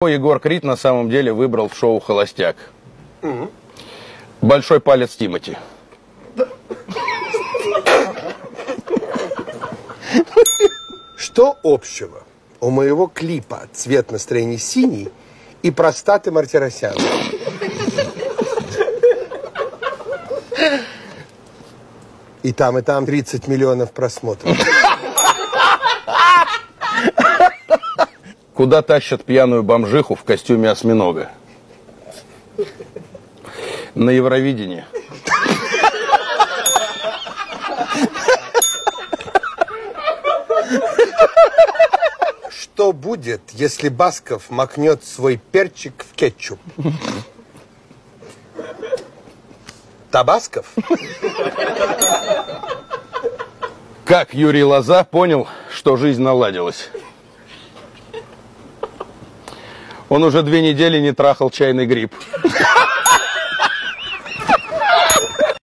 Егор Крид на самом деле выбрал в шоу «Холостяк»? Большой палец Тимати. Что общего у моего клипа «Цвет настроения синий» и простаты Мартиросяна? И там 30 миллионов просмотров. Куда тащат пьяную бомжиху в костюме осьминога? На Евровидении. Что будет, если Басков макнет свой перчик в кетчуп? Табасков? Как Юрий Лоза понял, что жизнь наладилась? Он уже 2 недели не трахал чайный гриб.